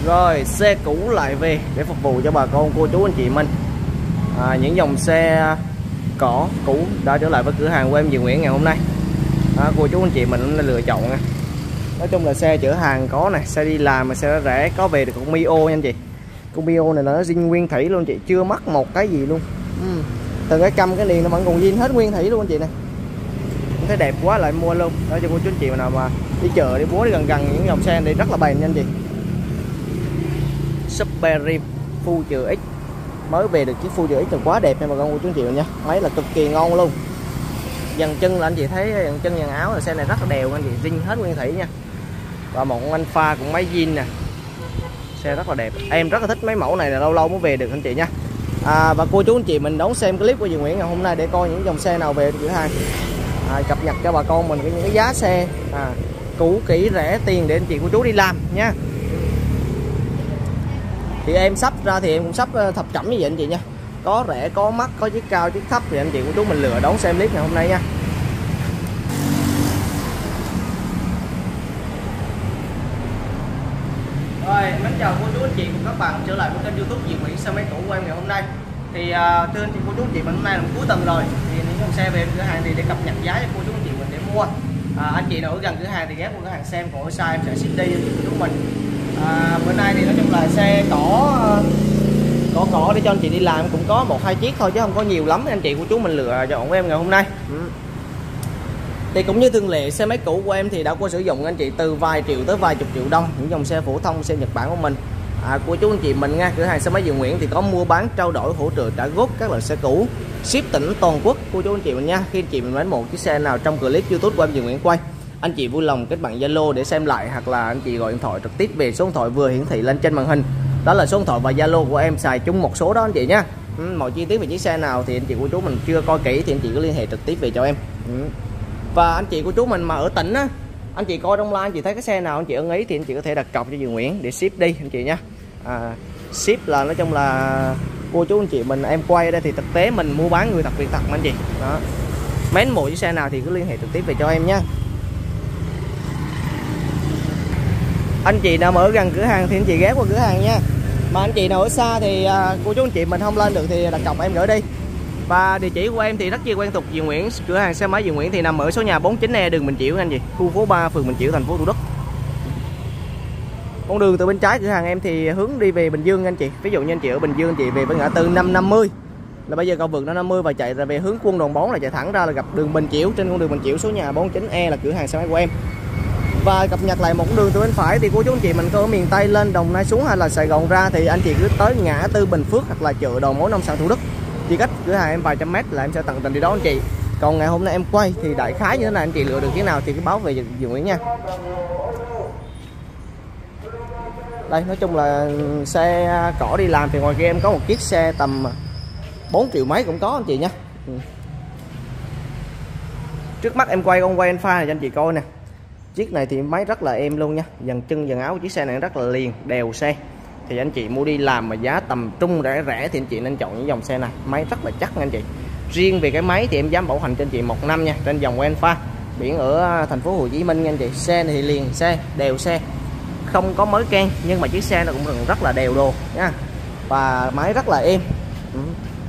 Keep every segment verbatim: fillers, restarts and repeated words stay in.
Rồi xe cũ lại về để phục vụ cho bà con cô chú anh chị mình. à, Những dòng xe cỏ cũ đã trở lại với cửa hàng của em Duy Nguyễn ngày hôm nay. à, Cô chú anh chị mình đã lựa chọn. Nói chung là xe chở hàng có này, xe đi làm mà xe rẻ có về được con Mio nha anh chị. Con Mio này là nó zin nguyên thủy luôn chị, chưa mắc một cái gì luôn. ừ. Từ cái căm cái liền nó vẫn còn zin hết nguyên thủy luôn anh chị này. Thấy đẹp quá lại mua luôn. Đó cho cô chú anh chị nào mà đi chợ đi búa đi gần gần những dòng xe này rất là bền nha anh chị. Super Rim Future X mới về được chiếc Future X là quá đẹp nha bà con cô chú anh chị nha. Máy là cực kỳ ngon luôn. Dàn chân là anh chị thấy dàn chân dàn áo là xe này rất là đều anh chị, zin hết nguyên thủy nha. Và một con Alpha cũng máy zin nè. Xe rất là đẹp. Em rất là thích mấy mẫu này, là lâu lâu mới về được anh chị nha. À, và cô chú anh chị mình đón xem clip của Duy Nguyễn ngày hôm nay để coi những dòng xe nào về cửa hàng. À, cập nhật cho bà con mình những cái giá xe à, cũ kỹ rẻ tiền để anh chị cô chú đi làm nha. Thì em sắp ra thì em cũng sắp thập cẩm như vậy anh chị nha. Có rẻ có mắc, có chiếc cao chiếc thấp thì anh chị cô chú mình lựa đón xem clip ngày hôm nay nha. Rồi, mến chào cô chú anh chị cùng các bạn trở lại với kênh YouTube Duy Nguyễn xe máy cũ của em ngày hôm nay. Thì uh, thưa anh chị cô chú anh chị mình, hôm nay là cuối tuần rồi thì những dòng xe về cửa hàng thì để cập nhật giá cho cô chú anh chị mình để mua. À, anh chị nào ở gần cửa hàng thì ghé qua cửa hàng xem, còn ở xa em sẽ ship đi anh chị cô chú mình. À, bữa nay thì nói chung là xe cỏ cỏ cỏ để cho anh chị đi làm cũng có một hai chiếc thôi chứ không có nhiều lắm, anh chị cô chú mình lựa chọn của em ngày hôm nay. ừ. Thì cũng như thường lệ, xe máy cũ của em thì đã có sử dụng anh chị từ vài triệu tới vài chục triệu đồng, những dòng xe phổ thông xe Nhật Bản của mình. À, cô chú anh chị mình nha, cửa hàng xe máy Duy Nguyễn thì có mua bán trao đổi hỗ trợ trả góp các loại xe cũ, ship tỉnh toàn quốc cô chú anh chị mình nha. Khi anh chị mình lấy một chiếc xe nào trong clip YouTube của em Duy Nguyễn quay, anh chị vui lòng kết bạn Zalo để xem lại, hoặc là anh chị gọi điện thoại trực tiếp về số điện thoại vừa hiển thị lên trên màn hình. Đó là số điện thoại và Zalo của em, xài chung một số đó anh chị nha. ừ, mọi chi tiết về chiếc xe nào thì anh chị cô chú mình chưa coi kỹ thì anh chị cứ liên hệ trực tiếp về cho em. ừ. Và anh chị cô chú mình mà ở tỉnh á, anh chị coi trong live anh chị thấy cái xe nào anh chị ưng ý thì anh chị có thể đặt cọc cho Duy Nguyễn để ship đi anh chị nha. À, ship là nói chung là cô chú anh chị mình em quay đây thì thực tế mình mua bán người thật việc thật mà anh chị. Đó, mến mộ chiếc xe nào thì cứ liên hệ trực tiếp về cho em nha. Anh chị nào mà ở gần cửa hàng thì anh chị ghé qua cửa hàng nha. Mà anh chị nào ở xa thì à, cô chú anh chị mình không lên được thì đặt cọc em gửi đi. Và địa chỉ của em thì rất chi quen thuộc, Duy Nguyễn, cửa hàng xe máy Duy Nguyễn thì nằm ở số nhà bốn mươi chín E đường Bình Chiểu anh chị, khu phố ba, phường Bình Chiểu, thành phố Thủ Đức. Con đường từ bên trái cửa hàng em thì hướng đi về Bình Dương anh chị. Ví dụ như anh chị ở Bình Dương, anh chị về với ngã tư năm năm mươi là bây giờ cầu vượt nó năm mươi và chạy ra về hướng Quân Đoàn bốn là chạy thẳng ra là gặp đường Bình Chiểu. Trên con đường Bình Chiểu số nhà bốn mươi chín E là cửa hàng xe máy của em. Và cập nhật lại một con đường từ bên phải thì cô chú anh chị mình có ở miền Tây lên Đồng Nai xuống hay là Sài Gòn ra thì anh chị cứ tới ngã tư Bình Phước hoặc là chợ đầu mối nông sản Thủ Đức, chỉ cách cửa hàng em vài trăm mét là em sẽ tận tình đi đó anh chị. Còn ngày hôm nay em quay thì đại khái như thế này, anh chị lựa được cái nào thì cứ báo về Duy Nguyễn nha. Đây nói chung là xe cỏ đi làm thì ngoài kia em có một chiếc xe tầm bốn triệu mấy cũng có anh chị nha. ừ. Trước mắt em quay con quay Alpha này cho anh chị coi nè. Chiếc này thì máy rất là êm luôn nha, dàn chân dàn áo của chiếc xe này rất là liền đều xe. Thì anh chị mua đi làm mà giá tầm trung rẻ rẻ thì anh chị nên chọn những dòng xe này, máy rất là chắc nha anh chị. Riêng về cái máy thì em dám bảo hành cho anh chị một năm nha, trên dòng Alpha biển ở thành phố Hồ Chí Minh nha anh chị. Xe này thì liền xe đều xe, không có mới can nhưng mà chiếc xe nó cũng rất là đều đồ nha, và máy rất là êm. ừ.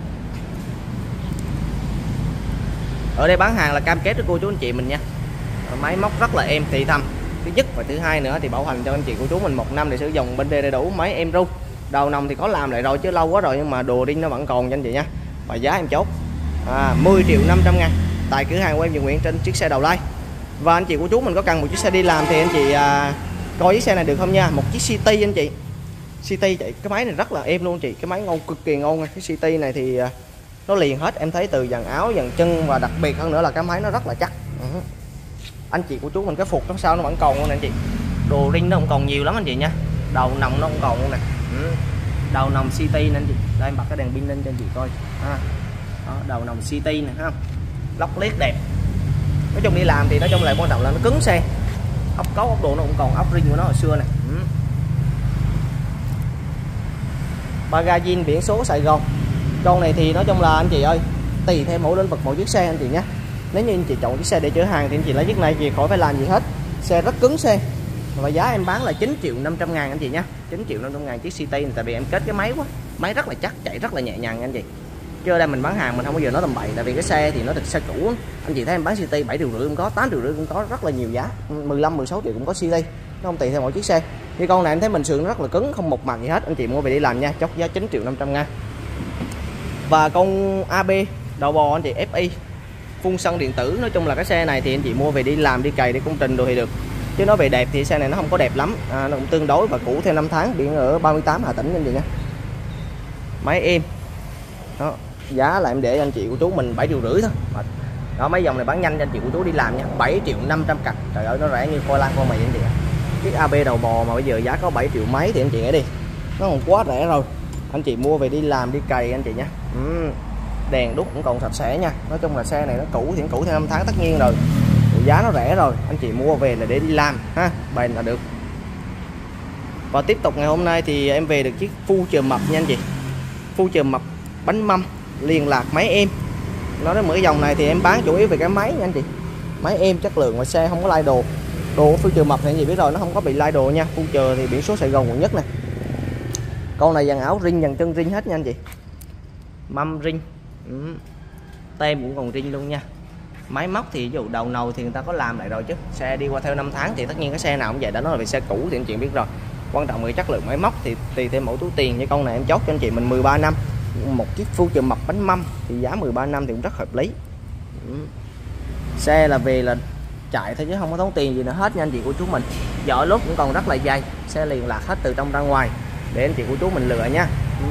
Ở đây bán hàng là cam kết với cô chú anh chị mình nha, máy móc rất là êm thị thầm. Thứ nhất và thứ hai nữa thì bảo hành cho anh chị cô chú mình một năm để sử dụng, bên đây đầy đủ, máy em ru, đầu nòng thì có làm lại rồi chứ lâu quá rồi nhưng mà đồ đinh nó vẫn còn cho anh chị nha. Và giá em chốt à, mười triệu năm trăm ngàn tại cửa hàng của em Duy Nguyễn trên chiếc xe đầu lai. Và anh chị cô chú mình có cần một chiếc xe đi làm thì anh chị à, coi chiếc xe này được không nha. Một chiếc City anh chị, City chạy cái máy này rất là êm luôn anh chị, cái máy ngon cực kỳ ngon. Cái City này thì à, nó liền hết, em thấy từ dàn áo dàn chân, và đặc biệt hơn nữa là cái máy nó rất là chắc. ừ. Anh chị của chú mình cái phục nó sao nó vẫn còn luôn nè anh chị, đồ ring nó cũng còn nhiều lắm anh chị nha, đầu nòng nó cũng còn luôn nè. ừ. Đầu nòng City nè anh chị, đây em bật cái đèn pin lên cho anh chị coi. à. Đó, đầu nòng City nè ha, lóc liếc đẹp. Nói chung đi làm thì nói chung là quan trọng là nó cứng xe, ốc cấu ốc đồ nó cũng còn, ốc ring của nó hồi xưa nè. ừ. Magazine biển số Sài Gòn. Con này thì nói chung là anh chị ơi, tùy theo mỗi lĩnh vực mỗi chiếc xe anh chị nhé. Nếu như anh chị chọn chiếc xe để chở hàng thì anh chị lấy chiếc này chị khỏi phải làm gì hết, xe rất cứng xe, Và giá em bán là chín triệu năm trăm ngàn anh chị nhé, chín triệu năm trăm ngàn chiếc City này. Tại vì em kết cái máy quá, máy rất là chắc, chạy rất là nhẹ nhàng anh chị. Chứ ở đây mình bán hàng mình không bao giờ nói tầm bậy. Tại vì cái xe thì nó thật xe cũ. Anh chị thấy em bán City bảy triệu rưỡi cũng có, tám triệu rưỡi cũng có, rất là nhiều giá, mười lăm mười sáu triệu cũng có City. Nó không tùy theo mỗi chiếc xe. Như con này em thấy mình sườn rất là cứng, không một mặt gì hết. Anh chị mua về đi làm nha, chốt giá chín triệu năm trăm ngàn. Và con a bê đầu bò anh chị ép i phun xăng điện tử. Nói chung là cái xe này thì anh chị mua về đi làm, đi cày, đi công trình rồi thì được. Chứ nói về đẹp thì xe này nó không có đẹp lắm, à, nó cũng tương đối và cũ theo năm tháng, biển ở ba mươi tám Hà Tĩnh anh chị nhé. Máy êm đó, giá là em để anh chị của chú mình bảy triệu rưỡi thôi đó. Mấy dòng này bán nhanh cho anh chị của chú đi làm nha, bảy triệu năm trăm cặp. Trời ơi nó rẻ như khoai lang khoai mì anh chị. Chiếc a bê đầu bò mà bây giờ giá có bảy triệu mấy thì anh chị nghĩ đi, nó còn quá rẻ rồi. Anh chị mua về đi làm, đi cày anh chị nhé. ừ. Đèn đúc cũng còn sạch sẽ nha. Nói chung là xe này nó cũ thì nó cũ theo năm tháng tất nhiên rồi, giá nó rẻ rồi, anh chị mua về là để đi làm ha, bền là được. Và tiếp tục ngày hôm nay thì em về được chiếc Future mập nha anh chị. Future mập bánh mâm liên lạc máy êm. Nói đến mỗi dòng này thì em bán chủ yếu về cái máy nha anh chị, máy êm chất lượng và xe không có lai đồ. Đồ Future mập thì anh chị biết rồi, nó không có bị lai đồ nha. Future thì biển số Sài Gòn quận nhất nè. Con này dàn áo ring, dàn chân ring hết nha anh chị, mâm ring, ừ. Tem cũng còn ring luôn nha. Máy móc thì ví dụ đầu nồi thì người ta có làm lại rồi, chứ xe đi qua theo năm tháng thì tất nhiên cái xe nào cũng vậy, đã nói là về xe cũ thì anh chị biết rồi. Quan trọng về chất lượng máy móc thì tùy theo mỗi túi tiền. Như con này em chốt cho anh chị mình mười ba năm, một chiếc Future mập bánh mâm thì giá mười ba năm thì cũng rất hợp lý. ừ. Xe là về là chạy thôi chứ không có tốn tiền gì nữa hết nha anh chị của chú mình. Vỏ lốp cũng còn rất là dày, xe liền lạc hết từ trong ra ngoài để anh chị của chú mình lựa nha. ừ.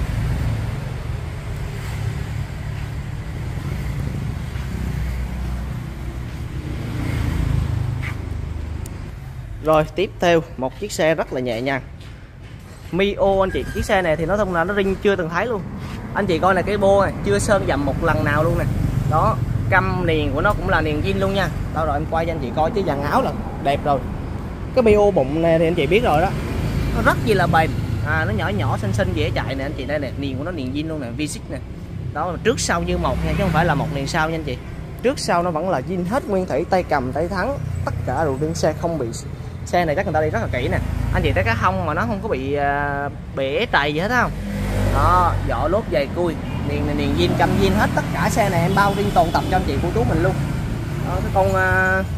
Rồi tiếp theo một chiếc xe rất là nhẹ nhàng, Mio anh chị. Chiếc xe này thì nói chung là nó ring chưa từng thấy luôn. Anh chị coi là cái bô này chưa sơn dầm một lần nào luôn nè. Đó, căm niền của nó cũng là niền zin luôn nha. Đâu rồi em quay cho anh chị coi chứ dàn áo là đẹp rồi. Cái Mio bụng này thì anh chị biết rồi đó, nó rất gì là bền, à, nó nhỏ nhỏ xinh xinh dễ chạy nè anh chị. Đây nè, niền của nó niền zin luôn nè, vê sáu nè. Đó, trước sau như một nha, chứ không phải là một niền sau nha anh chị. Trước sau nó vẫn là zin hết nguyên thủy, tay cầm tay thắng tất cả đồ trên xe không bị. Xe này chắc người ta đi rất là kỹ nè. Anh chị thấy cái hông mà nó không có bị uh, bể trầy gì hết không? Đó, vỏ lốp dày cui, niền niền zin, căm zin hết. Tất cả xe này em bao riêng tồn tập cho anh chị của chú mình luôn. Đó, cái con uh,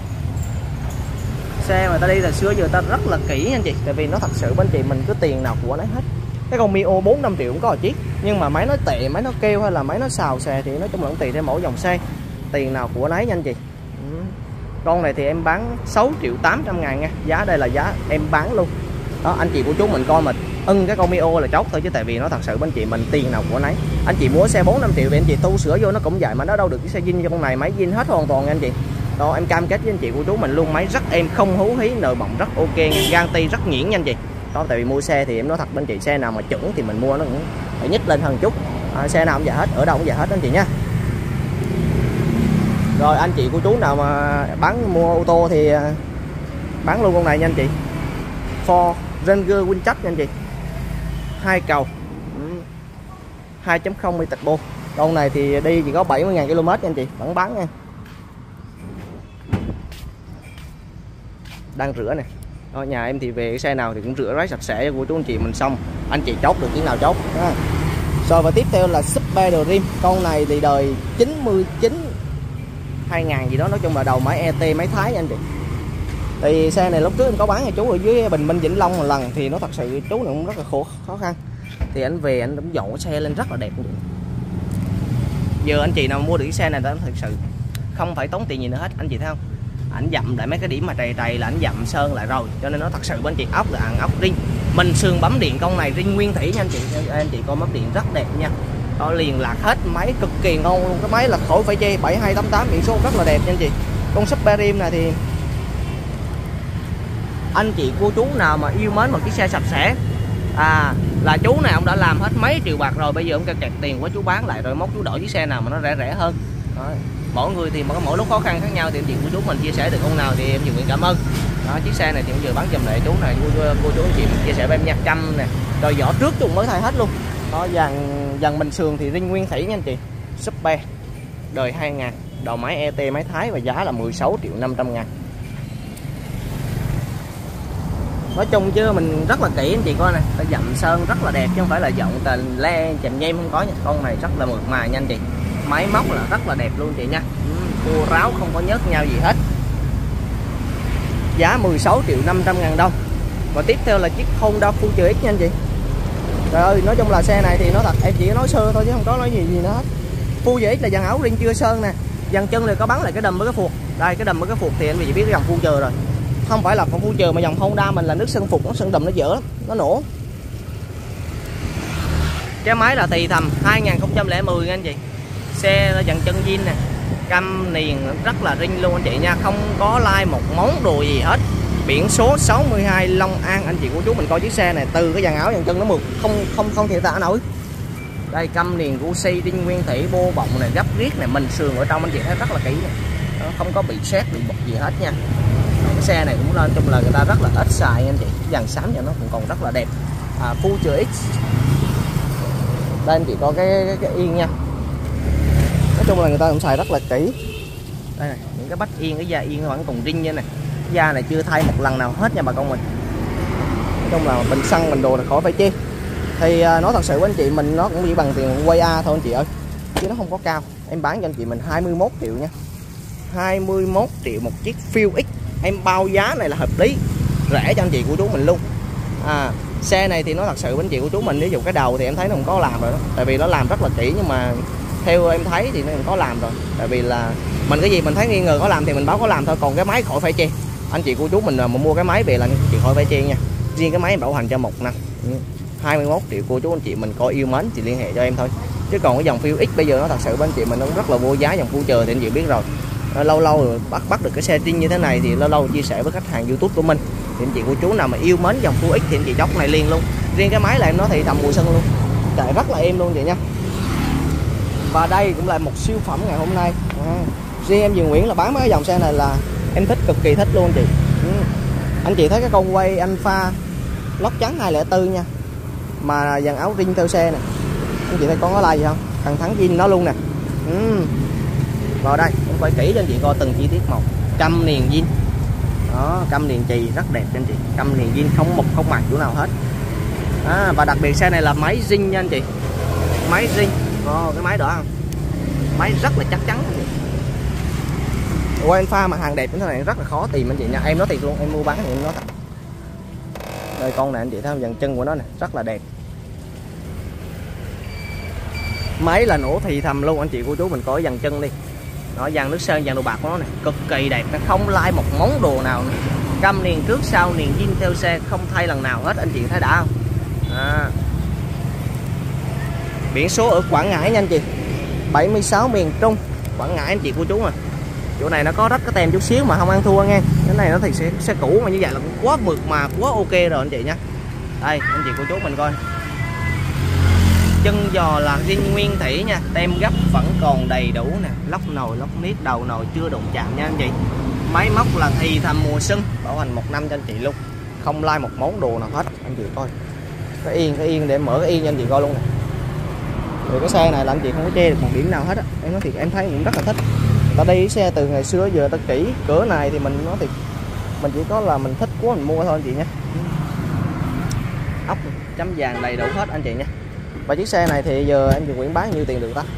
xe mà ta đi là xưa giờ ta rất là kỹ nha anh chị. Tại vì nó thật sự bên chị mình cứ tiền nào của nó hết. Cái con Mio bốn năm triệu cũng có một chiếc. Nhưng mà máy nó tệ, máy nó kêu hay là máy nó xào xè thì nói chung là tùy theo mỗi dòng xe, tiền nào của nấy nha anh chị. ừ. Con này thì em bán sáu triệu tám trăm ngàn nha. Giá đây là giá em bán luôn. Đó, anh chị của chú mình coi mà ưng cái con Mio là chốt thôi, chứ tại vì nó thật sự bên chị mình tiền nào của nấy. Anh chị mua xe bốn năm triệu thì anh chị tu sửa vô nó cũng vậy, mà nó đâu được cái xe zin cho con này. Máy zin hết hoàn toàn nha anh chị. Đó, em cam kết với anh chị của chú mình luôn, máy rất êm, không hú hí, nội bọng rất ok, guarantee rất nhuyễn nha anh chị. Đó, tại vì mua xe thì em nói thật bên chị, xe nào mà chuẩn thì mình mua nó cũng phải nhích lên hơn chút. À, xe nào cũng vậy hết, ở đâu cũng vậy hết anh chị nha. Rồi anh chị của chú nào mà bán mua ô tô thì bán luôn con này nha anh chị. Ford Ranger Winch nha anh chị, hai cầu hai chấm không mi turbo. Con này thì đi chỉ có bảy mươi ngàn ki lô mét nha anh chị, vẫn bán nha. Đang rửa nè. Đó, nhà em thì về cái xe nào thì cũng rửa ráy sạch sẽ của chú anh chị mình, xong anh chị chốt được cái nào chốt. Đó. Rồi và tiếp theo là Super Dream. Con này thì đời chín mươi chín hai ngàn gì đó, nói chung là đầu máy e tê, máy Thái nha anh chị. Thì xe này lúc trước em có bán cho chú ở dưới Bình Minh Vĩnh Long một lần, thì nó thật sự chú này cũng rất là khổ khó khăn. Thì anh về anh cũng dọn xe lên rất là đẹp. Giờ anh chị nào mua được cái xe này đó thật sự không phải tốn tiền gì nữa hết. Anh chị thấy không, ảnh dặm lại mấy cái điểm mà trầy trầy là ảnh dặm sơn lại rồi, cho nên nó thật sự bên chị ốc là ốc ring. Mình sườn bấm điện con này ring nguyên thủy nha anh chị. Anh chị coi bấm điện rất đẹp nha. Đó, liền lạc hết, máy cực kỳ ngon luôn. Cái máy là khỏi phải chê, bảy hai tám tám biển số rất là đẹp nha anh chị. Con Super Dream này thì anh chị cô chú nào mà yêu mến một chiếc xe sạch sẽ, à là chú này ông đã làm hết mấy triệu bạc rồi, bây giờ ông kẹt tiền quá chú bán lại rồi móc chú đổi chiếc xe nào mà nó rẻ rẻ hơn. Đó. Mỗi người thì có mỗi lúc khó khăn khác nhau, thì anh chị cô chú mình chia sẻ được con nào thì em nguyện cảm ơn. Đó, chiếc xe này thì bây giờ bán giùm lại chú này, cô, cô chú anh chị mình chia sẻ với em nha. Trăm nè, rồi vỏ trước chung mới thay hết luôn. Đó, dàn dàn bình sườn thì ring nguyên thủy nha anh chị. Super đời hai ngàn, đầu máy e tê, máy Thái, và giá là mười sáu triệu năm trăm ngàn. Nói chung chứ mình rất là kỹ anh chị coi nè, ta dặm sơn rất là đẹp chứ không phải là giọng tà le chèm nhem không có nha. Con này rất là mượt mà nha anh chị, máy móc là rất là đẹp luôn chị nha, cua ráo không có nhớt nhau gì hết. Giá mười sáu triệu năm trăm ngàn đồng. Và tiếp theo là chiếc Honda Future X nha anh chị. Trời ơi, nói chung là xe này thì nó thật em chỉ nói sơ thôi chứ không có nói gì gì nữa hết. Future X là dàn áo ring chưa sơn nè, dàn chân này có bắn lại cái đầm với cái phuộc. Đây cái đầm với cái phuộc thì anh chị biết cái dòng Future rồi, không phải là con Future mà dòng Honda mình là nước sơn phục, nó sơn đầm nó dở lắm, nó nổ. Cái máy là thì thầm hai nghìn không trăm lẻ mười nha anh chị. Xe dàn chân zin nè, cam niền rất là ring luôn anh chị nha, không có lai like một món đồ gì hết. Biển số sáu mươi hai Long An anh chị cô chú mình coi chiếc xe này từ cái dàn áo dàn chân nó mượt không không không thể tả nổi. Đây cam niền Gucci đinh nguyên thủy, bô bọng này, gấp riết này, mình sườn ở trong anh chị thấy rất là kỹ này. Nó không có bị sét bị bật gì hết nha. Cái xe này cũng lên chung là người ta rất là ít xài anh chị, dàn xám cho nó cũng còn rất là đẹp. À, Future X đây anh chị coi cái, cái, cái yên nha, nói chung là người ta cũng xài rất là kỹ. Đây này, những cái bách yên, cái da yên vẫn còn ring như này, cái da này chưa thay một lần nào hết nha bà con mình. Nói chung là bình xăng bình đồ là khỏi phải chi. Thì à, nói thật sự với anh chị mình nó cũng chỉ bằng tiền quay A thôi anh chị ơi, chứ nó không có cao. Em bán cho anh chị mình hai mươi mốt triệu nha, hai mươi mốt triệu một chiếc Future X. Em bao giá này là hợp lý, rẻ cho anh chị của chú mình luôn. À, xe này thì nó thật sự với anh chị của chú mình, ví dụ cái đầu thì em thấy nó không có làm rồi đó, tại vì nó làm rất là kỹ, nhưng mà theo em thấy thì nó không có làm rồi, tại vì là mình cái gì mình thấy nghi ngờ có làm thì mình báo có làm thôi, còn cái máy khỏi phải chê. Anh chị của chú mình mà mua cái máy về là chị khỏi phải chê nha, riêng cái máy em bảo hành cho một năm. Hai mươi mốt triệu cô chú anh chị mình coi yêu mến thì liên hệ cho em thôi, chứ còn cái dòng Future X bây giờ nó thật sự với anh chị mình nó cũng rất là vô giá. Dòng Future thì anh chị biết rồi, lâu lâu rồi bắt bắt được cái xe trinh như thế này thì lâu lâu chia sẻ với khách hàng YouTube của mình, thì anh chị cô chú nào mà yêu mến dòng Future X thì anh chị chốt này liền luôn. Riêng cái máy là em nói thì tầm mùa xuân luôn, chạy rất là êm luôn chị nha. Và đây cũng là một siêu phẩm ngày hôm nay. À, riêng em Duy Nguyễn là bán mấy cái dòng xe này là em thích, cực kỳ thích luôn chị. Ừ. Anh chị thấy cái con quay Alpha lót trắng hai không bốn nha, mà dàn áo ring theo xe nè, anh chị thấy con có like gì không, thằng thắng zin nó luôn nè. Ừ. Vào đây em quay kỹ cho anh chị coi từng chi tiết một. Căm niền zin đó, căm niền chì rất đẹp cho anh chị, căm niền zin không mục không mạch chỗ nào hết. À, và đặc biệt xe này là máy zin nha anh chị, máy zin. Ồ, cái máy đó không, máy rất là chắc chắn. Quay pha mà hàng đẹp như thế này rất là khó tìm anh chị nha, em nói thiệt luôn, em mua bán thì em nói thật. Đây con này anh chị thấy không, dàn chân của nó này rất là đẹp, máy là nổ thì thầm luôn anh chị cô chú mình coi dàn chân đi, nó dàn nước sơn, dàn đồ bạc của nó này cực kỳ đẹp, nó không lai like một món đồ nào nữa. Căm niền trước sau, niền zin theo xe, không thay lần nào hết, anh chị thấy đã không. À. Biển số ở Quảng Ngãi nha anh chị, bảy mươi sáu miền Trung Quảng Ngãi anh chị cô chú. Mà chỗ này nó có rất cái tem chút xíu mà không ăn thua nghe, cái này nó thì sẽ xe cũ mà như vậy là cũng quá mượt mà, quá ok rồi anh chị nha. Đây anh chị cô chú mình coi, chân giò là zin nguyên thủy nha, tem gấp vẫn còn đầy đủ nè, lốc nồi lốc miết, đầu nồi chưa đụng chạm nha anh chị. Máy móc là thì thầm mùa xuân, bảo hành một năm cho anh chị luôn, không lai like một món đồ nào hết. Anh chị coi cái yên, cái yên để mở cái yên cho anh chị coi luôn nè. Rồi cái xe này là anh chị không có chê được một điểm nào hết á, em nói thiệt em thấy cũng rất là thích. Ta đi xe từ ngày xưa giờ ta kỹ cửa này thì mình nói thiệt mình chỉ có là mình thích quá mình mua thôi anh chị nha. Ốc chấm vàng đầy đủ hết anh chị nha. Và chiếc xe này thì giờ em Duy Nguyễn bán nhiêu tiền được ta?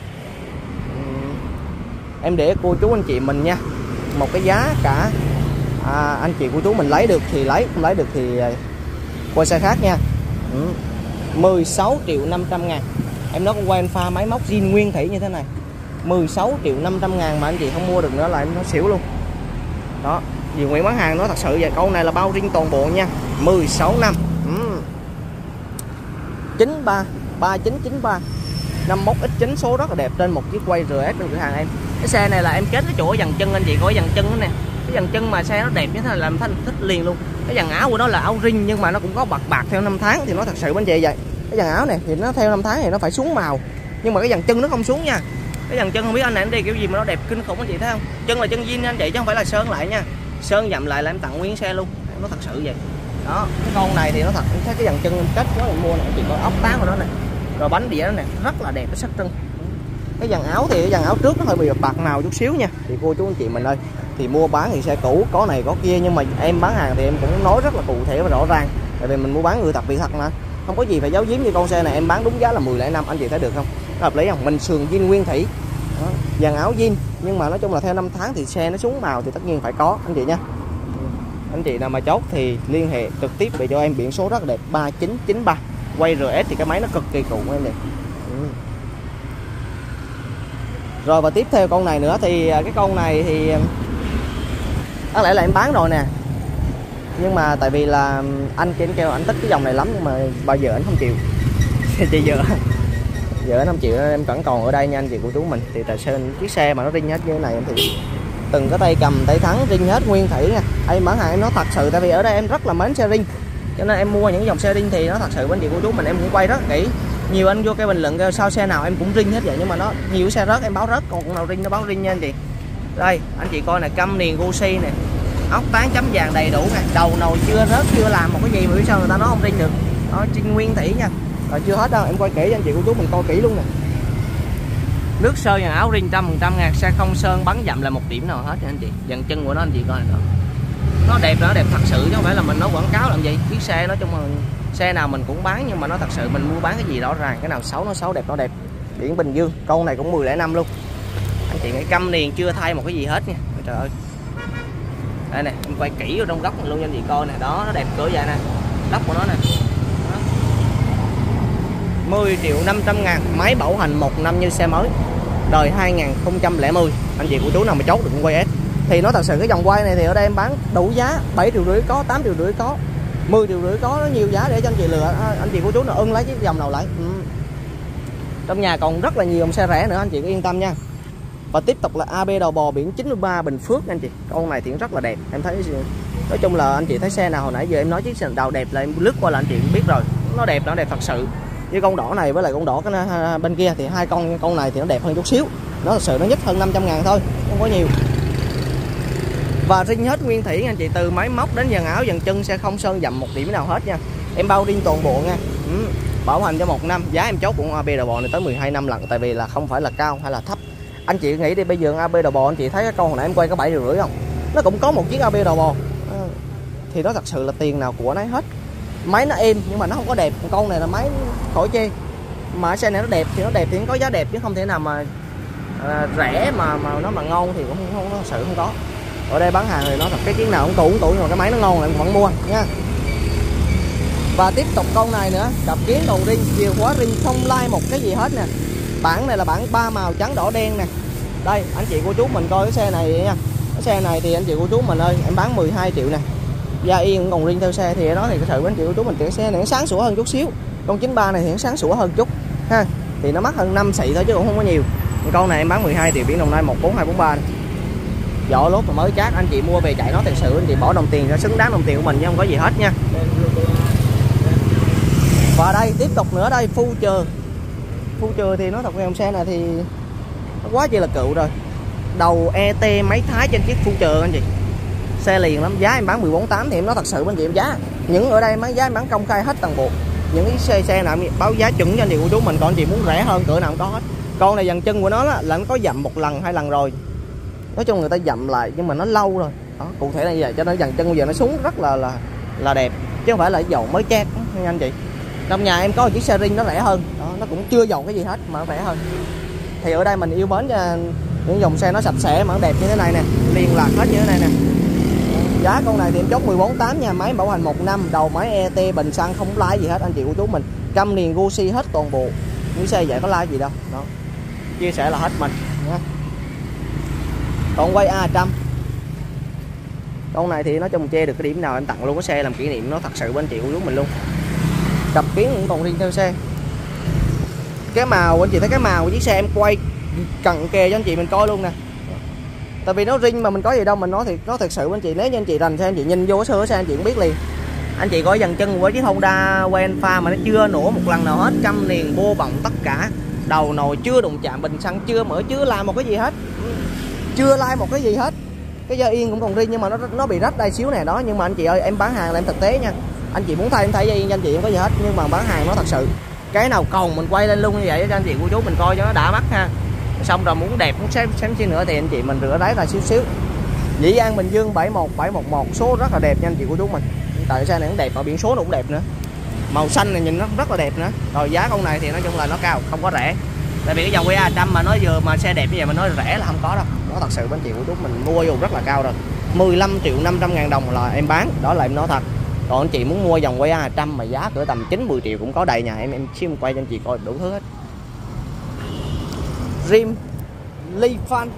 Em để cô chú anh chị mình nha một cái giá cả, à, anh chị cô chú mình lấy được thì lấy, không lấy được thì qua xe khác nha. Ừ. mười sáu triệu năm trăm ngàn. Em nói con quay Alpha máy móc zin nguyên thủy như thế này mười sáu triệu năm trăm ngàn mà anh chị không mua được nữa là em nó xỉu luôn. Đó, Duy Nguyễn bán hàng nó thật sự vậy, câu này là bao riêng toàn bộ nha. mười sáu năm. Ừ. chín ba ba chín chín ba năm mốt x chín số rất là đẹp trên một chiếc quay rờ ét trong cửa hàng em. Cái xe này là em kết cái chỗ dàn chân anh chị coi dàn chân đó nè. Cái dàn chân mà xe nó đẹp như thế này làm thanh thích liền luôn. Cái dàn áo của nó là áo ring nhưng mà nó cũng có bạc bạc theo năm tháng thì nó thật sự bên chị vậy. Cái dàn áo này thì nó theo năm tháng thì nó phải xuống màu, nhưng mà cái dàn chân nó không xuống nha. Cái dàn chân không biết anh này anh đi kiểu gì mà nó đẹp kinh khủng anh chị thấy không? Chân là chân zin anh chị chứ không phải là sơn lại nha. Sơn dặm lại là em tặng nguyên xe luôn. Nó thật sự vậy. Đó, cái con này thì nó thật em thấy cái dàn chân kết quá mình mua này chị có ốc tán của nó này. Rồi bánh đĩa nó này rất là đẹp, cái sắc trưng. Cái dàn áo thì cái dàn áo trước nó hơi bị bạc màu chút xíu nha. Thì cô chú anh chị mình ơi, thì mua bán thì xe cũ có này có kia, nhưng mà em bán hàng thì em cũng nói rất là cụ thể và rõ ràng, tại vì mình mua bán người thật việc thật mà, không có gì phải giấu giếm. Như con xe này em bán đúng giá là mười lẻ năm, anh chị thấy được không, hợp lý không? Mình sườn zin nguyên thủy, đó, dàn áo zin, nhưng mà nói chung là theo năm tháng thì xe nó xuống màu thì tất nhiên phải có anh chị nha. Anh chị nào mà chốt thì liên hệ trực tiếp về cho em, biển số rất đẹp ba chín chín ba, quay rờ ét thì cái máy nó cực kỳ khủng em này. Ừ. Rồi và tiếp theo con này nữa thì cái con này thì có lẽ là em bán rồi nè, nhưng mà tại vì là anh kia kêu anh thích cái dòng này lắm, nhưng mà bao giờ anh không chịu. Chị vợ vợ anh không chịu, em vẫn còn ở đây nha anh chị cô chú mình. Thì tại sao chiếc xe mà nó ring hết như thế này em thì từng cái tay cầm tay thắng ring hết nguyên thủy nha. Em bán hàng em nói thật sự, tại vì ở đây em rất là mến xe ring, cho nên em mua những dòng xe ring thì nó thật sự anh chị cô chú mình em cũng quay rất kỹ. Nhiều anh vô cái bình luận kêu sao xe nào em cũng ring hết vậy, nhưng mà nó nhiều xe rớt em báo rớt, còn con nào ring nó báo ring nha anh chị. Đây anh chị coi này, căm niền Gucci nè, ốc tán chấm vàng đầy đủ nè, đầu nồi chưa rớt chưa làm một cái gì mà biết sao người ta nói không ring được. Đó ring nguyên thủy nha. Rồi chưa hết đâu, em quay kỹ cho anh chị cô chú mình coi kỹ luôn nè. Nước sơn dàn áo ring trăm phần trăm ngàn, xe không sơn bắn dặm là một điểm nào hết nha anh chị. Dàn chân của nó anh chị coi này, nó đẹp, nó đẹp thật sự chứ không phải là mình nói quảng cáo làm gì. Chiếc xe nói chung là xe nào mình cũng bán, nhưng mà nó thật sự mình mua bán cái gì rõ ràng, cái nào xấu nó xấu, đẹp nó đẹp. Biển Bình Dương, con này cũng mười lẻ năm luôn anh chị. Cái căm niền chưa thay một cái gì hết nha. Trời ơi, đây nè em quay kỹ vào trong góc luôn cho anh chị coi nè, đó nó đẹp cỡ vậy nè, lắp của nó nè. Đó. mười triệu năm trăm ngàn, máy bảo hành một năm như xe mới, đời hai nghìn không trăm lẻ mươi. Anh chị của chú nào mà chốt được con quay S thì nó thật sự cái dòng quay này thì ở đây em bán đủ giá, bảy triệu rưỡi có, tám triệu rưỡi có, mười triệu rưỡi có, nó nhiều giá để cho anh chị lựa. Anh chị của chú nào ưng lấy cái dòng nào lấy. Ừ. Trong nhà còn rất là nhiều dòng xe rẻ nữa anh chị cứ yên tâm nha. Và tiếp tục là a bê đầu bò biển chín mươi ba Bình Phước anh chị. Con này thì rất là đẹp, em thấy nói chung là anh chị thấy xe nào hồi nãy giờ em nói chiếc xe đầu đẹp là em lướt qua là anh chị cũng biết rồi, nó đẹp, nó đẹp thật sự. Với con đỏ này với lại con đỏ cái bên kia thì hai con con này thì nó đẹp hơn chút xíu, nó thật sự nó nhất hơn năm trăm ngàn thôi, không có nhiều. Và ring hết nguyên thủy anh chị, từ máy móc đến dàn áo dàn chân, xe không sơn dặm một điểm nào hết nha. Em bao riêng toàn bộ nha. Ừ. Bảo hành cho một năm, giá em chốt của a bê đầu bò này tới mười hai năm lận, tại vì là không phải là cao hay là thấp. Anh chị nghĩ đi, bây giờ a bê đầu bò anh chị thấy cái con hồi nãy em quay có bảy triệu rưỡi không, nó cũng có một chiếc a bê đầu bò à, thì nó thật sự là tiền nào của nấy hết. Máy nó êm nhưng mà nó không có đẹp, con này là máy khỏi chê, mà xe này nó đẹp thì nó đẹp thì nó có giá đẹp, chứ không thể nào mà à, rẻ mà mà nó mà ngon thì cũng không, không thật sự không có. Ở đây bán hàng thì nó thật cái chiếc nào cũng tủ cũng tủ, nhưng mà cái máy nó ngon là em vẫn mua nha. Và tiếp tục con này nữa, cặp kiến còn ring, chìa khóa ring, không lai một cái gì hết nè. Bản này là bản ba màu trắng đỏ đen nè. Đây anh chị cô chú mình coi cái xe này nha. Cái xe này thì anh chị cô chú mình ơi, em bán mười hai triệu nè. Da yên còn ring theo xe thì đó thì cái sự anh chị cô chú mình thì cái xe này nó sáng sủa hơn chút xíu. Con chín ba này thì nó sáng sủa hơn chút ha. Thì nó mắc hơn năm xị thôi chứ cũng không có nhiều. Con này em bán mười hai triệu biển Đồng Nai một bốn hai bốn ba này. Vỏ lốt mà mới chát, anh chị mua về chạy nó thật sự anh chị bỏ đồng tiền ra xứng đáng đồng tiền của mình chứ không có gì hết nha. Và đây tiếp tục nữa đây, Future. Future thì nó thật với dòng xe này thì nó quá chi là cựu rồi. Đầu e tê máy Thái trên chiếc Future anh chị. Xe liền lắm, giá em bán mười bốn tám thì em nói thật sự anh chị em giá. Những ở đây mấy giá em bán công khai hết toàn bộ. Những cái xe xe nào báo giá chuẩn cho anh chị của chú mình, còn anh chị muốn rẻ hơn cỡ nào cũng có hết. Con này dàn chân của nó là, là nó có dặm một lần hai lần rồi. Nói chung người ta dặm lại nhưng mà nó lâu rồi. Đó, cụ thể là như vậy, cho nên dàn chân bây giờ nó xuống rất là là là đẹp chứ không phải là dầu mới chát nha anh chị. Trong nhà em có một chiếc xe ring nó rẻ hơn, đó, nó cũng chưa dầu cái gì hết mà nó rẻ hơn. Thì ở đây mình yêu mến cho những dòng xe nó sạch sẽ mà nó đẹp như thế này nè, liền lạc hết như thế này nè. Giá con này thì em chốt mười bốn tám nha, máy bảo hành một năm, đầu máy e tê, bình xăng không lái gì hết anh chị của chú mình. Căm niền Gucci hết toàn bộ. Những xe vậy có lái gì đâu. Đó. Chia sẻ là hết mình nha. Còn quay A một trăm. Con này thì nói chung chê được cái điểm nào em tặng luôn cái xe làm kỷ niệm, nó thật sự bên chị của chú mình luôn. Cặp kiến cũng còn riêng theo xe. Cái màu anh chị thấy cái màu của chiếc xe em quay cận kề cho anh chị mình coi luôn nè. Tại vì nó ring mà mình có gì đâu mình nói thì nó thật sự anh chị, nếu như anh chị rành xe anh chị nhìn vô cái sơ xe anh chị cũng biết liền. Anh chị coi dàn chân của chiếc Honda Wayanfa mà nó chưa nổ một lần nào hết, căm niền bô bọng tất cả, đầu nồi chưa đụng chạm, bình xăng chưa mở, chưa làm một cái gì hết, chưa like một cái gì hết. Cái da yên cũng còn ring nhưng mà nó nó bị rách đây xíu nè đó. Nhưng mà anh chị ơi, em bán hàng là em thực tế nha, anh chị muốn thay em thay da yên cho anh chị không có gì hết, nhưng mà bán hàng nó thật sự cái nào còn mình quay lên luôn như vậy cho anh chị cô chú mình coi cho nó đã mắt ha. Xong rồi muốn đẹp muốn xem xem chi nữa thì anh chị mình rửa đáy ra xíu xíu Dĩ An Bình Dương bảy một bảy một một, số rất là đẹp nha anh chị cô chú mình. Tại xe này cũng đẹp, và biển số nó cũng đẹp nữa, màu xanh này nhìn nó rất là đẹp nữa. Rồi giá con này thì nói chung là nó cao, không có rẻ. Tại vì cái dòng Kia một trăm mà nói vừa mà xe đẹp như vậy mà nói rẻ là không có đâu. Nó thật sự anh chị cô chú mình mua vô rất là cao rồi. mười lăm triệu năm trăm ngàn đồng là em bán, đó là em nói thật. Còn anh chị muốn mua dòng Kia một trăm mà giá cỡ tầm chín mười triệu cũng có đầy nhà em. Em xíu quay cho anh chị coi đủ thứ hết. Rim Lifan.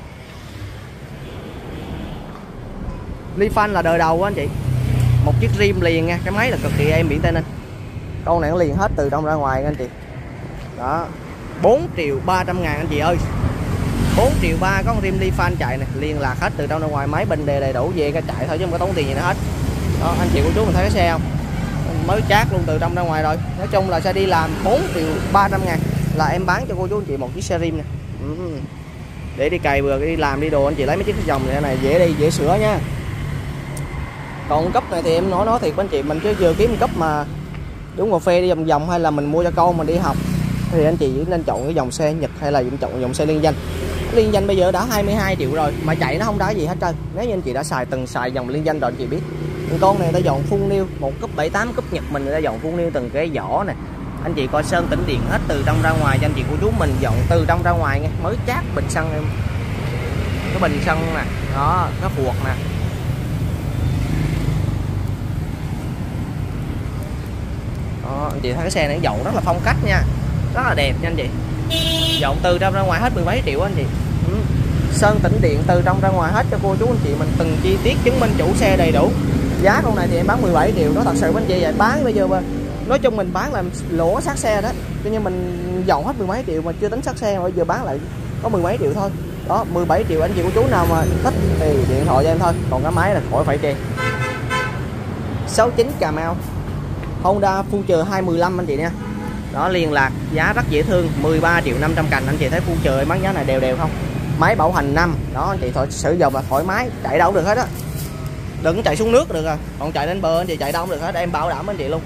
Lifan là đời đầu của anh chị. Một chiếc rim liền nha, cái máy là cực kỳ em biển Tây Ninh. Con này nó liền hết từ trong ra ngoài nha anh chị. Đó, bốn triệu ba trăm ngàn anh chị ơi. bốn triệu ba có con rim Lifan chạy này, liên lạc hết từ trong ra ngoài, máy bình đề đầy đủ về cái chạy thôi chứ không có tốn tiền gì nữa hết. Đó, anh chị cô chú mình thấy cái xe không? Mới chát luôn từ trong ra ngoài rồi. Nói chung là xe đi làm bốn triệu ba trăm ngàn là em bán cho cô chú anh chị một chiếc xe rim này. Ừ. Để đi cày vừa đi làm đi đồ anh chị lấy mấy chiếc dòng này, này dễ đi dễ sửa nha. Còn cấp này thì em nói nói thiệt với anh chị, mình chứ vừa kiếm cấp mà đúng cà phê đi vòng vòng hay là mình mua cho con mình đi học thì anh chị nên chọn cái dòng xe Nhật hay là chọn dòng xe liên danh. Liên danh bây giờ đã hai mươi hai triệu rồi mà chạy nó không đá gì hết trơn. Nếu như anh chị đã xài từng xài dòng liên danh rồi anh chị biết. Con này người ta dọn phun niêu, một cấp bảy tám cấp Nhật mình người ta dọn phun niêu từng cái vỏ này. Anh chị coi sơn tĩnh điện hết từ trong ra ngoài cho anh chị cô chú mình dọn từ trong ra ngoài nghe, mới chát bình xăng em. Cái bình xăng nè, đó, cái phuộc nè. Đó, anh chị thấy cái xe này dọn rất là phong cách nha, rất là đẹp nha anh chị. Dọn từ trong ra ngoài hết mười mấy triệu anh chị. Ừ. Sơn tĩnh điện từ trong ra ngoài hết cho cô chú anh chị mình từng chi tiết chứng minh chủ xe đầy đủ. Giá con này thì em bán mười bảy triệu, nó thật sự anh chị vậy bán bây giờ mà nói chung mình bán làm lỗ sát xe đó, cho nên mình dọn hết mười mấy triệu mà chưa tính sát xe, mà bây giờ bán lại có mười mấy triệu thôi. Đó, mười bảy triệu anh chị cô chú nào mà thích thì điện thoại cho em thôi, còn cái máy là khỏi phải chê. sáu chín Cà Mau Honda Future hai một lăm anh chị nha. Đó, liên lạc giá rất dễ thương, mười ba triệu năm trăm cành. Anh chị thấy Future em bán giá này đều đều không? Máy bảo hành năm. Đó, anh chị thôi sử dụng là thoải mái, chạy đâu cũng được hết á. Đừng chạy xuống nước được à, còn chạy đến bờ anh chị chạy đâu cũng được hết, em bảo đảm anh chị luôn.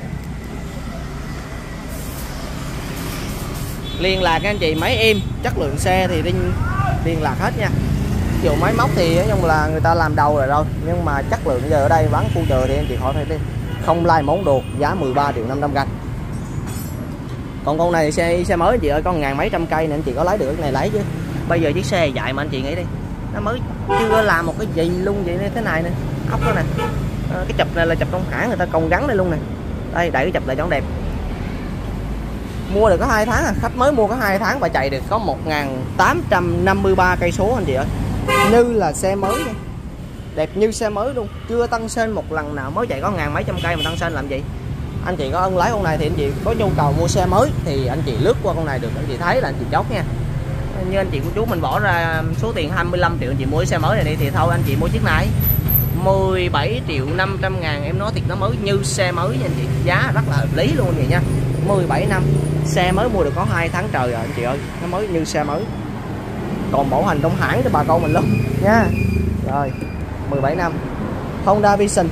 Liên lạc anh chị máy êm, chất lượng xe thì liên, liên lạc hết nha. Ví dụ máy móc thì nói chung là người ta làm đầu rồi rồi, nhưng mà chất lượng giờ ở đây bán Future thì anh chị khỏi phải đi, không like món đồ, giá mười ba triệu năm trăm cành. Còn con này xe xe mới anh chị ơi, có ngàn mấy trăm cây này anh chị có lấy được cái này lấy chứ. Bây giờ chiếc xe dạy mà anh chị nghĩ đi, nó mới chưa làm một cái gì luôn vậy như thế này nè, ốc đó nè. À, cái chụp này là chụp trong hãng người ta còn gắn đây luôn nè. Đây đẩy cái chụp lại cho đẹp. Mua được có hai tháng à, khách mới mua có hai tháng và chạy được có một nghìn tám trăm năm mươi ba cây số anh chị ơi. Như là xe mới nha. Đẹp như xe mới luôn, chưa tăng sên một lần nào, mới chạy có ngàn mấy trăm cây mà tăng sên làm gì. Anh chị có ân lái con này thì anh chị có nhu cầu mua xe mới thì anh chị lướt qua con này được, anh chị thấy là anh chị chốt nha. Như anh chị của chú mình bỏ ra số tiền hai mươi lăm triệu anh chị mua cái xe mới này đi thì thôi anh chị mua chiếc này mười bảy triệu năm trăm ngàn. Em nói thiệt nó mới như xe mới nha anh chị, giá rất là hợp lý luôn vậy nha. Mười bảy năm, xe mới mua được có hai tháng trời rồi anh chị ơi, nó mới như xe mới, còn bảo hành trong hãng cho bà con mình luôn nha. Rồi mười bảy năm Honda Vision.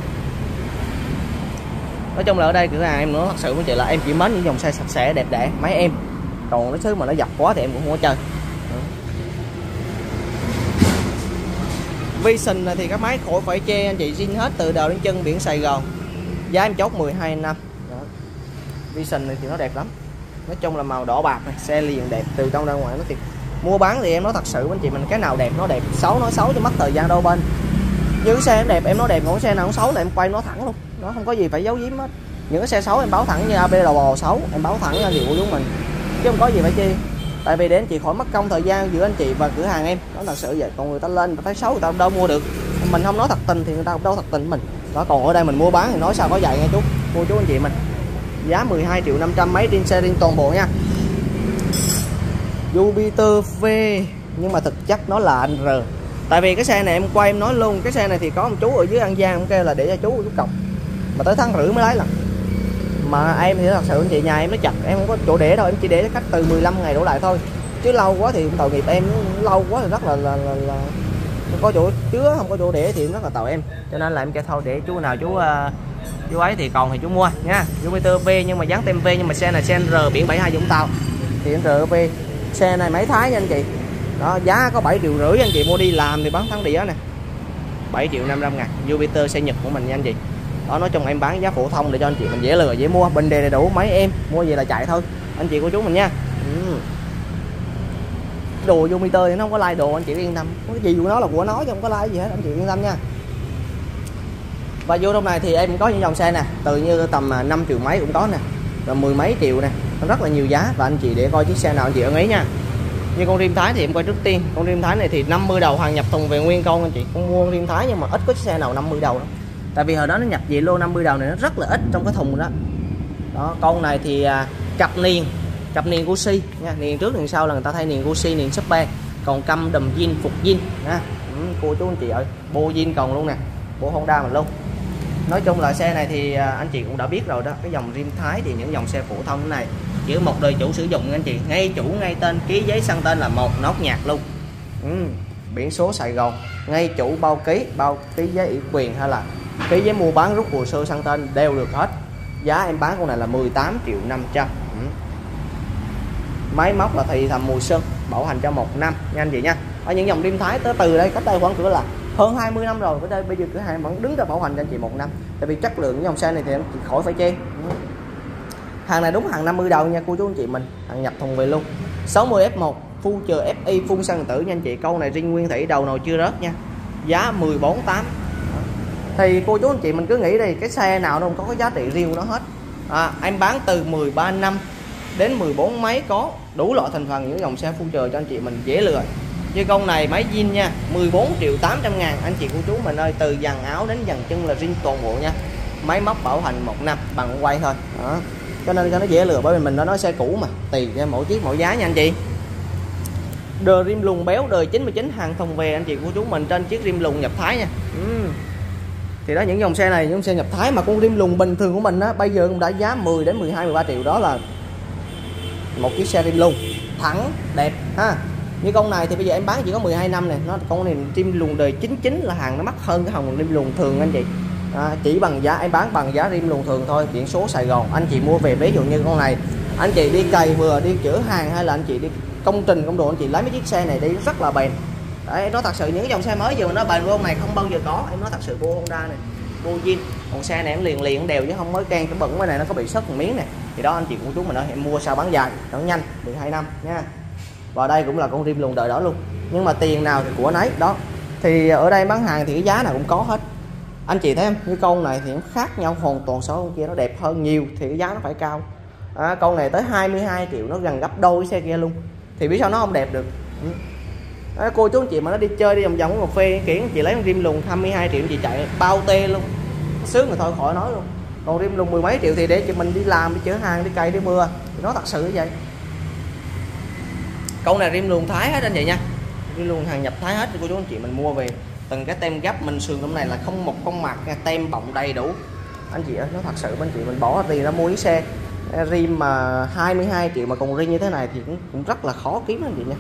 Nói chung là ở đây cửa hàng em nói thật sự với chị là em chỉ mến những dòng xe sạch sẽ đẹp đẽ máy em, còn cái thứ mà nó dập quá thì em cũng không có chơi. Vision này thì các máy khỏi phải chê anh chị, zin hết từ đầu đến chân, biển Sài Gòn. Giá em chốt mười hai năm. Đó. Vision này thì nó đẹp lắm. Nói chung là màu đỏ bạc này, xe liền đẹp từ trong ra ngoài nó thiệt. Mua bán thì em nói thật sự với anh chị mình cái nào đẹp nó đẹp, xấu nói xấu cho mất thời gian đâu bên. Những cái xe đẹp em nói đẹp, còn xe nào xấu là em quay nó thẳng luôn. Nó không có gì phải giấu giếm hết. Những cái xe xấu em báo thẳng như a bê đầu bò xấu, em báo thẳng anh chị của chúng mình. Chứ không có gì phải chi. Tại vì để anh chị khỏi mất công thời gian giữa anh chị và cửa hàng em, nó là sự vậy. Còn người ta lên người ta thấy xấu người ta đâu mua được. Mình không nói thật tình thì người ta đâu thật tình mình. Đó, còn ở đây mình mua bán thì nói sao có vậy nghe chú. Cô chú anh chị mình. Giá mười hai triệu năm trăm, máy trên xe riêng toàn bộ nha. Jupiter V nhưng mà thực chất nó là anh R. Tại vì cái xe này em quay em nói luôn, cái xe này thì có một chú ở dưới An Giang cũng kêu là để cho chú chú cọc. Mà tới tháng rưỡi mới lấy lần. Mà em thì thật sự anh chị nhà em nó chặt, em không có chỗ để đâu, em chỉ để cho khách từ mười lăm ngày đổ lại thôi. Chứ lâu quá thì tội nghiệp em, lâu quá thì rất là là, là, là không có chỗ chứa, không có chỗ để thì rất là tội em. Cho nên là em kêu thôi để chú nào chú uh, chú ấy thì còn thì chú mua nha. Jupiter V nhưng mà dán tem V, nhưng mà xe này xe R biển bảy mươi hai Vũng Tàu. Thì R V xe này máy Thái nha anh chị. Đó, giá có bảy triệu rưỡi anh chị mua đi làm thì bán thắng đĩa nè. bảy triệu năm trăm ngàn. Jupiter xe Nhật của mình nha anh chị. Đó, nói chung em bán giá phổ thông để cho anh chị mình dễ lừa dễ mua, bình đề đầy đủ, máy em mua gì là chạy thôi anh chị của chú mình nha. Ừ. Đồ Jupiter thì nó không có like đồ, anh chị yên tâm, cái gì của nó là của nó chứ không có like gì hết, anh chị yên tâm nha. Và vô trong này thì em có những dòng xe nè, từ như tầm năm triệu mấy cũng có nè, rồi mười mấy triệu nè, rất là nhiều giá. Và anh chị để coi chiếc xe nào anh chị ưng ý nha. Như con Rim Thái thì em quay trước tiên, con Rim Thái này thì năm mươi đầu, hàng nhập thùng về nguyên con anh chị. Con mua Rim Thái nhưng mà ít có chiếc xe nào năm mươi đầu đâu, tại vì hồi đó nó nhập về lô năm mươi đầu này nó rất là ít trong cái thùng đó. Đó, con này thì à, cặp niền, cặp niền Gucci nha, niền trước niền sau là người ta thay niền Gucci, niền Super, còn căm đầm zin, phục zin nha. Ừ, cô chú anh chị ơi, bô zin còn luôn nè, bô Honda mình luôn. Nói chung là xe này thì à, anh chị cũng đã biết rồi đó, cái dòng Rim Thái thì những dòng xe phổ thông này chỉ một đời chủ sử dụng anh chị, ngay chủ ngay tên, ký giấy sang tên là một nốt nhạc luôn. Ừ, biển số Sài Gòn, ngay chủ bao ký, bao ký giấy ủy quyền hay là ký giấy mua bán rút hồ sơ sang tên đều được hết. Giá em bán con này là mười tám triệu năm trăm. Ừ. Máy móc là thì thầm mùi sơn, bảo hành cho một năm nha anh chị nha. Ở những dòng Rim Thái tới từ đây cách đây khoảng cửa là hơn hai mươi năm rồi, ở đây bây giờ cửa hàng vẫn đứng ra bảo hành cho anh chị một năm, tại vì chất lượng dòng xe này thì anh chị khỏi phải chê. Ừ. Hàng này đúng hàng năm mươi đầu nha cô chú anh chị mình, hàng nhập thùng về luôn. Sáu mươi F một full chờ ép i phun xăng tử nha anh chị. Câu này riêng nguyên thủy đầu nào chưa rớt nha. Giá mười bốn tám. Thì cô chú anh chị mình cứ nghĩ đi, cái xe nào nó không có cái giá trị riêng của nó hết. À, em bán từ mười ba năm đến mười bốn mấy, có đủ loại thành phần những dòng xe full chờ cho anh chị mình dễ lừa. Như con này máy zin nha, mười bốn triệu tám trăm ngàn anh chị cô chú mình ơi, từ dàn áo đến dàn chân là zin toàn bộ nha. Máy móc bảo hành một năm bằng quay thôi. Đó. Cho nên cho nó dễ lừa, bởi vì mình đã nói xe cũ mà, tùy cho mỗi chiếc mỗi giá nha anh chị. Đời rim lùn béo đời chín mươi chín, hàng thùng về anh chị của chú mình trên chiếc rim lùn nhập Thái nha. Ừ. Thì đó, những dòng xe này những xe nhập Thái mà con rim lùn bình thường của mình á, bây giờ cũng đã giá mười đến mười hai, mười ba triệu, đó là một chiếc xe rim lùn thẳng đẹp ha. Như con này thì bây giờ em bán chỉ có mười hai năm này, nó con này rim lùn đời chín mươi chín là hàng nó mắc hơn cái hồng rim lùn thường anh chị. À, chỉ bằng giá em bán bằng giá rim lùn thường thôi, biển số Sài Gòn. Anh chị mua về ví dụ như con này anh chị đi cày vừa đi chở hàng hay là anh chị đi công trình công đồ, anh chị lấy mấy chiếc xe này đi rất là bền. Đấy, nó thật sự những dòng xe mới giờ mà nó bền con này không bao giờ có, em nói thật sự. Bô Honda này, bô zin, còn xe này em liền liền đều chứ không mới can cái bẩn cái này nó có bị sất một miếng này. Thì đó anh chị của chú mình ơi, em mua sao bán dài nó nhanh, mười hai năm nha. Và đây cũng là con rim lùn đời đó luôn, nhưng mà tiền nào thì của nấy đó. Thì ở đây bán hàng thì cái giá nào cũng có hết anh chị thấy không. Như con này thì nó khác nhau hoàn toàn so với con kia, nó đẹp hơn nhiều thì cái giá nó phải cao. À, con này tới hai mươi hai triệu, nó gần gấp đôi xe kia luôn, thì biết sao nó không đẹp được. Ừ. À, cô chú anh chị mà nó đi chơi đi vòng vòng cà phê kiển chị lấy con rim lùn hai mươi hai triệu chị chạy bao tê luôn, sướng rồi thôi khỏi nói luôn. Còn rim lùn mười mấy triệu thì để chị mình đi làm, đi chở hàng, đi cày, đi mưa, thì nó thật sự như vậy. Con này rim lùn Thái hết anh chị nha, rim lùn hàng nhập Thái hết. Cô chú anh chị mình mua về từng cái tem gấp mình sườn trong này là không một con mặt, tem bọng đầy đủ anh chị ơi. Nó thật sự anh chị mình bỏ tiền ra mua cái xe rim mà hai mươi hai triệu mà còn rim như thế này thì cũng, cũng rất là khó kiếm anh chị nha.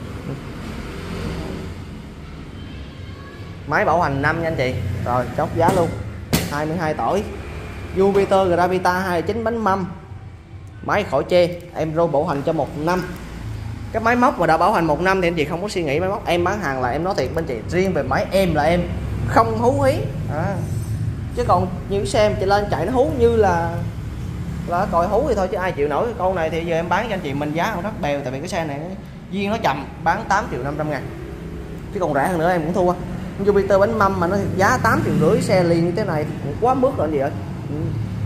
Máy bảo hành năm nha anh chị. Rồi chốt giá luôn, hai mươi hai tuổi, Jupiter Gravita hai mươi chín bánh mâm, máy khỏi chê, em rô bảo hành cho một năm. Cái máy móc mà đã bảo hành một năm thì anh chị không có suy nghĩ máy móc. Em bán hàng là em nói thiệt bên chị, riêng về máy em là em không hú hí à. Chứ còn những xe em chị lên chạy nó hú như là là còi hú thì thôi, chứ ai chịu nổi. Con này thì giờ em bán cho anh chị mình giá cũng rất bèo, tại vì cái xe này duyên nó chậm, bán tám triệu năm trăm ngàn, chứ còn rẻ hơn nữa em cũng thua. Jupiter bánh mâm mà nó giá tám triệu rưỡi, xe liền như thế này thì cũng quá mức rồi anh chị ơi. Ừ.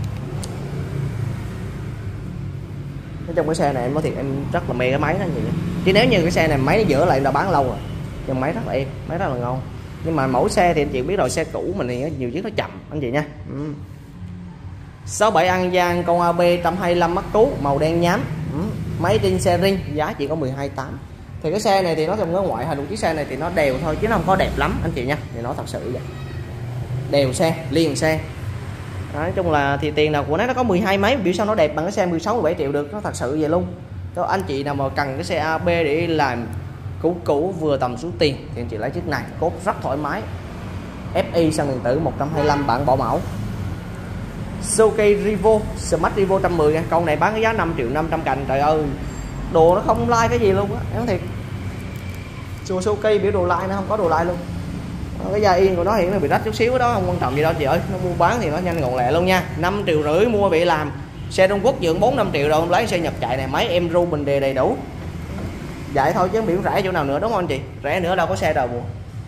Trong cái xe này em nói thiệt em rất là mê cái máy đó anh chị nha. Chứ nếu như cái xe này máy nó dở lại em đã bán lâu rồi, nhưng máy rất là êm, máy rất là ngon. Nhưng mà mẫu xe thì anh chị biết rồi, xe cũ mình thì nhiều chiếc nó chậm anh chị nha. Ừ. sáu bảy An Giang, con a bê một trăm hai mươi lăm mắc cú, màu đen nhám. Ừ. Máy trên xe ring, giá chỉ có mười hai tám. Thì cái xe này thì nó trong cái ngoại hình của chiếc xe này thì nó đều thôi chứ nó không có đẹp lắm anh chị nha. Thì nó thật sự vậy, đều xe, liền xe. Đó, nói chung là thì tiền nào của nó nó có mười hai mấy, biểu sao nó đẹp bằng cái xe mười sáu mười bảy triệu được, nó thật sự vậy luôn. Đó, anh chị nào mà cần cái xe a bê để làm cũ cũ vừa tầm số tiền thì anh chị lấy chiếc này, cốt rất thoải mái, ép i xăng điện tử một trăm hai mươi lăm bản bảo mẫu. Suzuki Revo, Smart Revo một trăm mười nha. Con này bán cái giá năm triệu năm trăm cành, trời ơi đồ nó không like cái gì luôn á, em thiệt. Suzuki biểu đồ like nó không có đồ like luôn. Cái da yên của nó hiện nó bị rách chút xíu đó, không quan trọng gì đâu chị ơi. Nó mua bán thì nó nhanh gọn lẹ luôn nha. Năm triệu rưỡi mua bị làm. Xe Trung Quốc dưỡng bốn năm triệu rồi, không lấy xe nhập chạy này, máy em ru bình đề đầy đủ. Vậy thôi chứ biển rẻ chỗ nào nữa đúng không anh chị? Rẻ nữa đâu có xe đâu mua.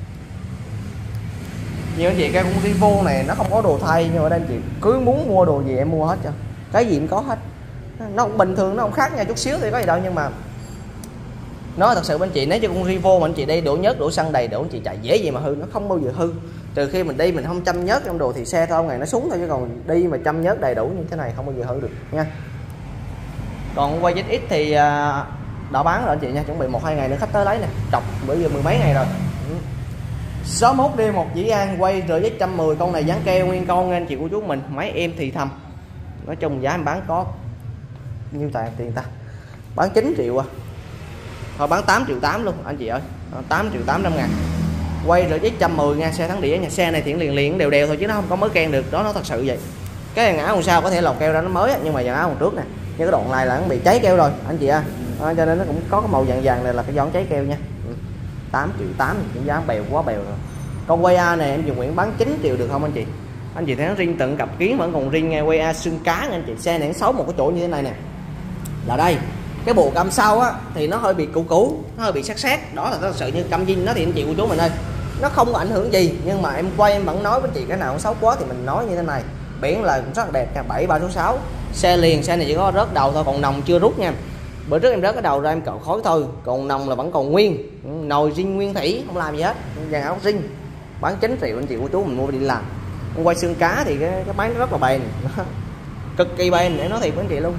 Như anh chị cái cũng Rivo này nó không có đồ thay, nhưng mà đây anh chị cứ muốn mua đồ gì em mua hết cho. Cái gì cũng có hết. Nó cũng bình thường, nó không khác nhau chút xíu thì có gì đâu, nhưng mà nó thật sự bên chị nếu như con Rivo mà anh chị đi đổ nhớt đổ xăng đầy đổ anh chị chạy dễ gì mà hư, nó không bao giờ hư. Trừ khi mình đi mình không chăm nhớt trong đồ thì xe thôi ngày nó xuống thôi, chứ còn đi mà chăm nhớt đầy đủ như thế này không bao giờ hư được nha. Còn quay Z X thì đã bán rồi anh chị nha, chuẩn bị một hai ngày nữa khách tới lấy nè, trọc bữa giờ mười mấy ngày rồi. Số mốt D một Dĩ An quay R X một trăm mười, con này dán keo nguyên con nha anh chị của chú mình, máy em thì thầm. Nói chung giá em bán có nhiêu tài tiền ta, bán chín triệu à, thôi bán tám triệu tám luôn anh chị ơi, tám triệu tám trăm ngàn. Quay R X một trăm mười nha, xe thắng đĩa nha. Xe này thì liền liền đều đều thôi chứ nó không có mới ken được đó, nó thật sự vậy. Cái dàn áo đằng sau có thể lọc keo ra nó mới nhưng mà dàn áo đằng trước nè, như cái đoạn này là nó bị cháy keo rồi anh chị à, à cho nên nó cũng có cái màu vàng vàng này là cái giòn cháy keo nha. Tám triệu tám cũng giá bèo quá bèo rồi. Con quay A này em dùng Nguyễn bán chín triệu được không anh chị? Anh chị thấy nó riêng tận cặp kiến vẫn còn riêng nghe, quay A xương cá nha anh chị. Xe này nó xấu một cái chỗ như thế này nè, là đây cái bộ cam sau á thì nó hơi bị cũ cũ, nó hơi bị sát sát, đó là thật sự như cam zin nó thì anh chị của chú mình ơi, nó không có ảnh hưởng gì, nhưng mà em quay em vẫn nói với chị cái nào xấu quá thì mình nói như thế này. Biển là cũng rất là đẹp nha, bảy ba số sáu. Xe liền, xe này chỉ có rớt đầu thôi, còn nòng chưa rút nha. Bữa trước em rớt cái đầu ra em cạo khói thôi, còn nòng là vẫn còn nguyên, nồi zin nguyên thủy, không làm gì hết, dàn áo zin. Bán chín triệu anh chị của chú mình mua đi làm. Con quay xương cá thì cái, cái máy nó rất là bền cực kỳ bền để nói thiệt với anh chị luôn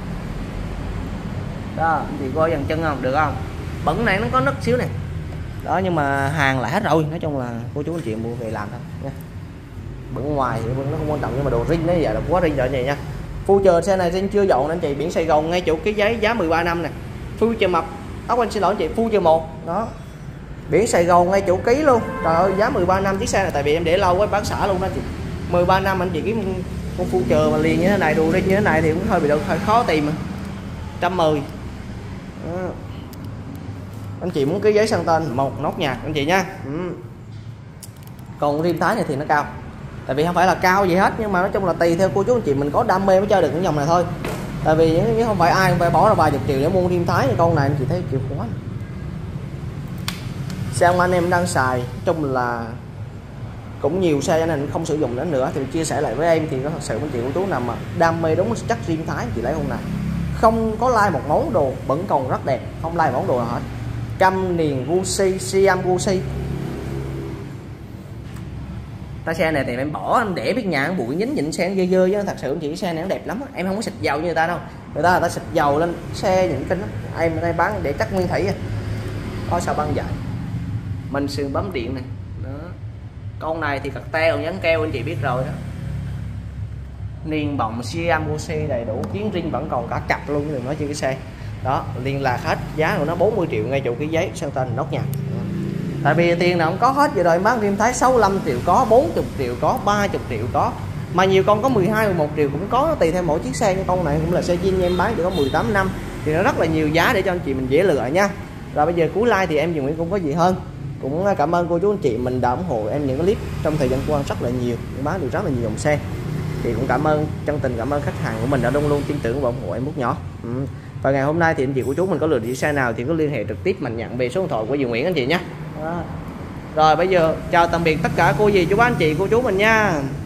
đó. Anh chị coi dàn chân không được không, bẩn này nó có nứt xíu này đó, nhưng mà hàng lại hết rồi. Nói chung là cô chú anh chị mua về làm thôi nha. Bẩn ngoài thì nó không quan trọng, nhưng mà đồ zin nó giờ là quá zin rồi anh chị nha. Future xe này zin chưa dọn anh chị, biển Sài Gòn ngay chỗ cái giấy giá mười ba năm nè. Future mập, ốc anh xin lỗi anh chị, Future một đó, biển Sài Gòn ngay chỗ ký luôn. Trời ơi giá mười ba năm chiếc xe này, tại vì em để lâu quá bán xả luôn đó chị. Mười ba năm anh chị kiếm con Future mà liền như thế này, đồ zin như thế này thì cũng hơi bị đâu, hơi khó tìm mà. Trăm mười đó. Anh chị muốn cái giấy sang tên một nốt nhạc anh chị nha. Ừ. Còn rim Thái này thì nó cao, tại vì không phải là cao gì hết, nhưng mà nói chung là tùy theo cô chú anh chị mình có đam mê mới chơi được cái dòng này thôi. Tại vì không phải ai cũng phải bỏ ra vài chục triệu để mua rim Thái, con này anh chị thấy chịu quá. Xe ông anh em đang xài chung là cũng nhiều xe cho nên không sử dụng đến nữa, thì chia sẻ lại với em thì có thật sự anh chị của chú nào mà đam mê đúng chắc rim Thái chị lấy con này, không có like một món đồ vẫn còn rất đẹp, không like món đồ nào hết. Căm niền Gucci, Siam Gucci. Cái xe này thì em bỏ em để biết nhà bụi nhính nhịn xe dơ dơ chứ thật sự chị xe này nó đẹp lắm. Em không có xịt dầu như người ta đâu, người ta người ta xịt dầu lên xe nhịn kinh lắm. Em đây bán để chắc nguyên thủy, có sao băng dài, mình sườn bấm điện này đó. Con này thì cật teo dán keo anh chị biết rồi đó. Niên bọng Siam Gucci đầy đủ, kiến ring vẫn còn cả cặp luôn, đừng nói chi cái xe đó. Liên lạc hết, giá của nó bốn mươi triệu ngay chỗ cái giấy sang tên nốt nhạc. Tại vì tiền nào cũng có hết, vậy rồi bán rim Thái sáu mươi lăm triệu có, bốn mươi triệu có, ba mươi triệu có, mà nhiều con có mười hai, mười một triệu cũng có, tùy theo mỗi chiếc xe. Cái con này cũng là xe zin em bán chỉ có mười tám năm thì nó rất là nhiều giá để cho anh chị mình dễ lựa nha. Rồi bây giờ cuối like thì em dùng Nguyễn cũng có gì hơn, cũng cảm ơn cô chú anh chị mình đã ủng hộ em những cái clip trong thời gian qua rất là nhiều, bán được rất là nhiều dòng xe. Thì cũng cảm ơn, chân tình cảm ơn khách hàng của mình đã luôn luôn tin tưởng và ủng hộ em Bút Nhỏ. Ừ. Và ngày hôm nay thì anh chị của chú mình có lựa đi xe nào thì cứ liên hệ trực tiếp mình nhận về số điện thoại của Duy Nguyễn anh chị nhé. Rồi bây giờ chào tạm biệt tất cả cô dì chú bác anh chị cô chú mình nha.